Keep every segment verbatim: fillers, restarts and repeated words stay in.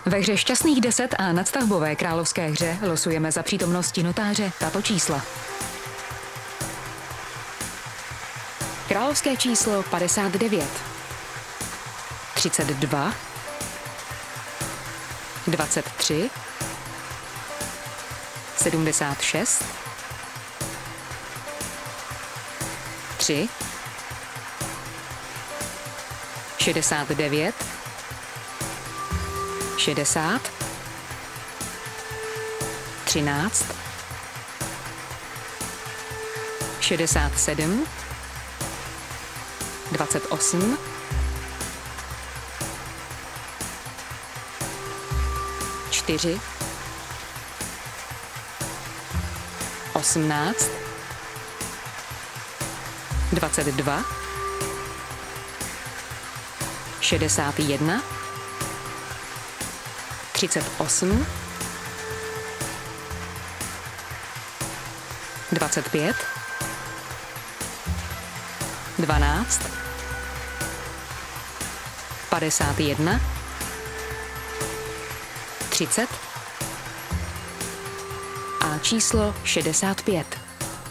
Ve hře Šťastných deset a nadstavbové královské hře losujeme za přítomnosti notáře tato čísla. Královské číslo padesát devět, třicet dva, dvacet tři, sedmdesát šest, tři, šedesát devět, šedesát, třináct, šedesát sedm, dvacet osm, čtyři, osmnáct, dvacet dva, šedesát jedna, třicet osm, dvacet pět, dvanáct, padesát jedna, třicet a číslo šedesát pět.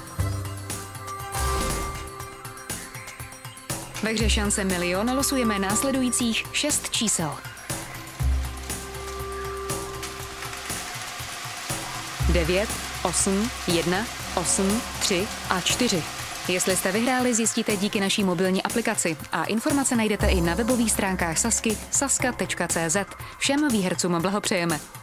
Ve hře Šance milion losujeme následujících šest čísel. devět, osm, jedna, osm, tři a čtyři. Jestli jste vyhráli, zjistíte díky naší mobilní aplikaci a informace najdete i na webových stránkách Sazky saska tečka cé zet. Všem výhercům blahopřejeme.